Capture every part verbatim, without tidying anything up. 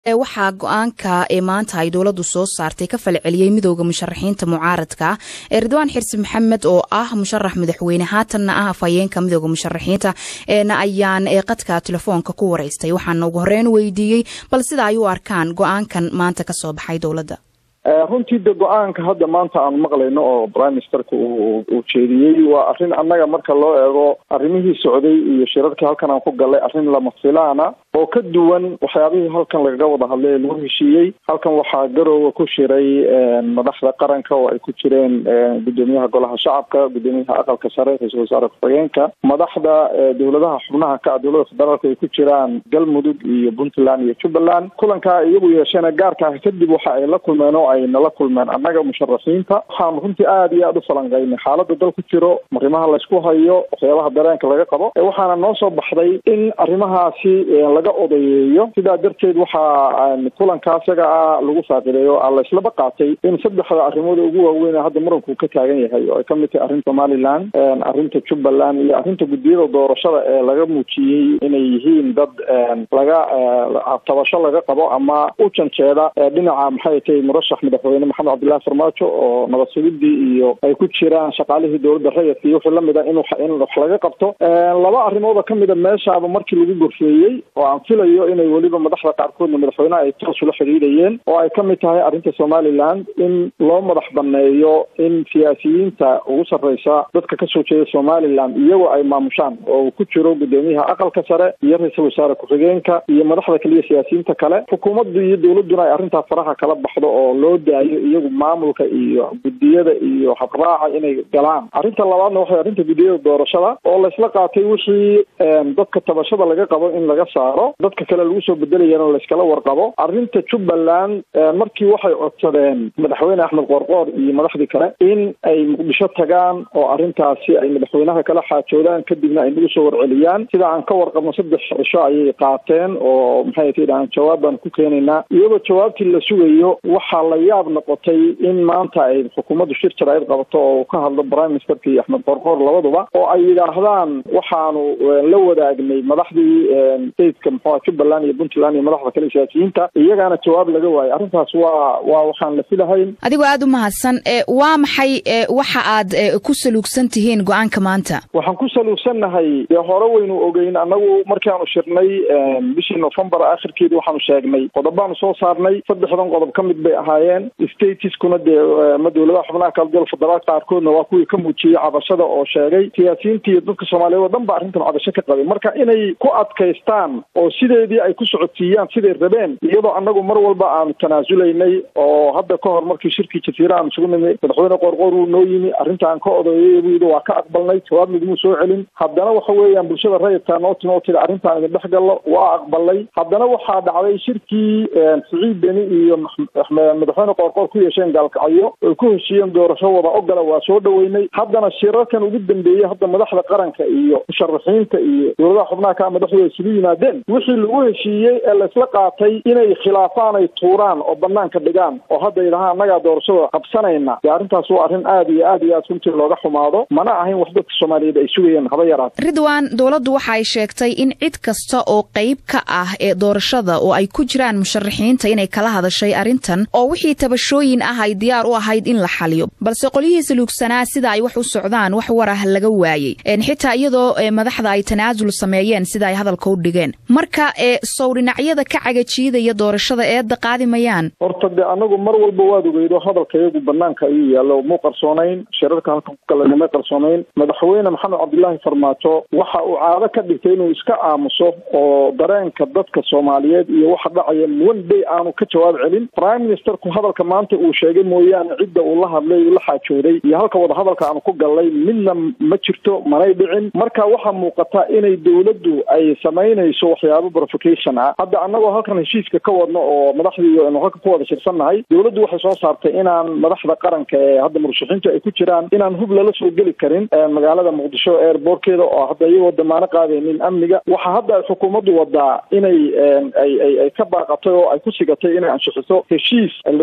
waxaa go'aanka ee maanta ay dawladdu soo saartay ka falceliyay midowga musharaxiinta mucaaradka ee Ridwaan Xirsi Maxamed oo ah musharax madaxweyne haatanna ah afayeenka midowga musharaxiinta ee ayaan ee qadka telefoonka ku wareystay waxaan ugu horreyn weydiiyay bal sida ay u arkaan go'aankan maanta ka soo baxay dawladda. runtii de go-aanka hadda maanta aan maqlayno oo prime ministerka uu jeediyey waa arrin annaga marka loo eego arrimihii socday iyo shirarkii halkan aan ku galay arrin lama filaana oo ka duwan waxyaabihii halkan lagaga wada hadlay ee lagu heshiiyey. halkan waxaa garoowa ku shiray madaxda qaranka oo ay ku jireen gudoomiyaha golaha shacabka, gudoomiyaha aqalka sare, ra-iisul wasaare ku-xigeenka, madaxda dowladaha xubnaha ka dowladda federaalka ay ku jiraan galmudug iyo puntland iyo jubbaland. kulankaa iyagu yeeshana gaarka ah kadib waxa ay la kulmeen oo ay nala kulmeen annaga musharaxiinta. waxaan runtii aad iyo aad u falanqaynay xaaladda dal ku jiro, arrimaha laysku hayo, waxyaabaha dareenka laga qabo. waxaana noo soo baxday in arrimahaasi laga odayeeyo. sidaa darteed waxaa kulankaa isaga ah lagu faaqideeyo layslaba qaatay in saddexda arrimood ugu waaweyn hadda muranku ka taagan yahay oo ay ka mid tahay arrinta somaliland, arrinta jubbaland iyo arrinta guddiyada doorashada ee laga muujiyey inay yihiin dad laga tabasho laga qabo ama u janjeeda dhinaca maxay tahay murashax madaxweyne maxamed cabdullaahi farmaajo oo nabad sugidii iyo ay ku jiraan shaqaalihii dowladda rayidka iyo wixii lamid ah in in wax laga qabto. laba arrimood ka mid a meeshaaba markii lagu gorfeeyey oo aan filayo inay weliba madaxda qaarkoodna madaxweynaha ay toos ula xiriirayeen oo ay ka mid tahay arrinta somaliland in loo madax baneeyo in siyaasiyiinta ugu sarreysa dadka kasoo jeeda somaliland iyagoo ay maamushaan oo ku jiro gudoomiyaha aqalka sare iyo ra-iisul wasaare ku-xigeenka iyo madaxda kaliya siyaasiyiinta kale. xukuumaddu iyo dowladduna ay arrintaa faraha kala baxdo oo loo daayo iyagu maamulka iyo guddiyada iyo habraaca inay galaan. arrinta labaadna waxay arrinta guddiyada doorashada oo laysla qaatay wixii dadka tabashada laga qabo in laga saaro, dadka kale lagu soo bedelayana layskala warqabo. arrinta jubbaland markii waxay codsadeen madaxweyne axmed qorqoor iyo madaxdii kale in ay muqdisho tagaan oo arrintaasi ay madaxweynaha kala xaajoodaan kadibna ay nagu soo warceliyaan. sida aan ka warqabno saddex cisho ayay qaateen oo maxay tidhahaan jawaab baan ku keenaynaa. iyadoo jawaabtii la sugayo waxaa la yaab noqotay in maanta ay xukuumaddu shir jaraa'id qabato oo ka hadlo prime ministerka iyo axmed qorqoor labaduba oo ay yidhaahdaan waxaanu la wadaagnay madaxdii stateka muxuu jubbaland iyo puntland iyo madaxda kale siyaasiyiinta iyagaana jawaab laga waayay. arrintaas waa waa waxaan la filahayn. adigoo aad u mahadsan waa maxay waxa aad ku saluugsan tihiin go-aanka maanta? waxaan ku saluugsannahay dee hore waynu ogeyn annagu markaanu shirnay bishii november akhirkeedii waxaanu sheegnay qodobaanu soo saarnay. saddexdan qodob ka mid bay ahaayeen stateskuna dee ma dowladaha xubnaha kala dowlada federaalka qaarkoodna waa kuwii ka muujiyey cabashada oo sheegay siyaasiyiinta iyo dadka soomaaliyeed oo dhan ba arrintan cabasho ka qabay. marka inay ku adkaystaan oo sideedii ay ku socodsiiyaan siday rabeen iyadoo annagu mar walba aanu tanaasulaynay oo hadda ka hor markii shirkii jasiira aan isugu nimay madaxweyne qorqoor uu noo yimi arrinta aan ka odeeyay buu waa ka aqbalnay, jawaab midmuu soo celin. haddana waxa weeyaan bulshada rayidka noo timo tiri arrintaan idin dhex gallo waa aqbalnay. haddana waxaa dhacday shirkii Siciid Beni iyo madaxweyne qorqoor ku yeesheen gaalkacyo oo ku heshiiyeen doorasho wada ogola waa soo dhaweynay. haddana shirarkan ugu dambeeyay hadda madaxda qaranka iyo musharaxiinta iyo dowladaha xubnaha ka madaxdooda isugu yimaadeen wixii lagu heshiiyey ee laysla qaatay inay khilaafaan ay tuuraan oo banaanka dhigaan oo hadda yidhahaan annagaa doorashada qabsanayna. dee arrintaas waa arrin aad iyo aad iyo aad runtii looga xumaado, mana ahayn wax dadka soomaaliyeed ay sugayeen haba yaraatay. Ridwaan, dowladdu waxa ay sheegtay in cid kasta oo qayb ka ah ee doorashada oo ay ku jiraan musharaxiinta inay kala hadashay arrintan oo wixii tabashooyin ah ay diyaar u ahayd in la xaliyo, balse qolyihiisa luugsanaa sida ay wax u socdaan wax war ah laga waayey xitaa iyadoo madaxda ay tanaasul sameeyeen sida ay hadalka u dhigeen. marka ee sawrinacyada ka cagajiidaya doorashada eedda qaadimayaan. horta de anagu mar walba waad ogeydo hadalka iyagu banaanka ayuu yaallo muu qarsoonayn, shirarka halka ku kala ma qarsoonayn. madaxweyne maxamed cabdullaahi farmaajo waxa uu caado ka dhigtay inuu iska aamuso oo dareenka dadka soomaaliyeed iyo waxa dhacaya one day aanu ka jawaab celin. prime ministerku hadalka maanta uu sheegay mooyaane cidda uu la hadlay uu la xaajooday iyo halka wada hadalka aanu ku gallay midna ma jirto, manay dhicin. marka waxaa muuqata inay dowladdu ay samaynayso waxyaabo provocation ah. hadda annagoo halkan heshiiska ka wadno oo madaxdii aanu halka ku wada shirsannahay, dowladdu waxay soo saartay inaan madaxda qaranka ee hadda murashaxiinta ay ku jiraan inaan hub lala soo geli karin magaalada muqdisho airportkeeda oo hadda iyagoo damaano qaadaynin amniga. waxa hadda ay xukuumaddu wadaa inay ay ay ka baaqatay oo ay ku sigatay inay anshixiso heshiis la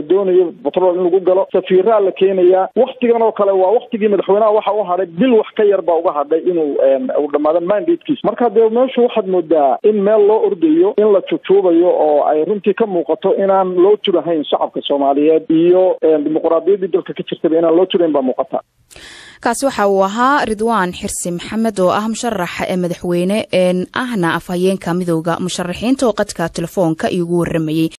la doonayo batrool in lagu galo safiiraa la keenayaa waqtigan oo kale waa waqtigii madaxweynaha waxa uu hadhay bil wax ka yar baa uga hadhay inuu uu dhamaado mandatekiisa marka dee meeshu waxaad moodaa in meel loo ordayo in la jujuubayo oo ay runtii ka muuqato inaan loo turahayn shacabka Soomaaliyeed iyo dimuqraadiyadda dalka ka jirta inaan loo turayn baa muuqata kaasi waxa uu ahaa Ridwaan Xirsi Maxamed oo ah musharax ee madaxweyne ee ahna afhayeenka midowga musharaxiinta oo qadka telefoonka igu waramayay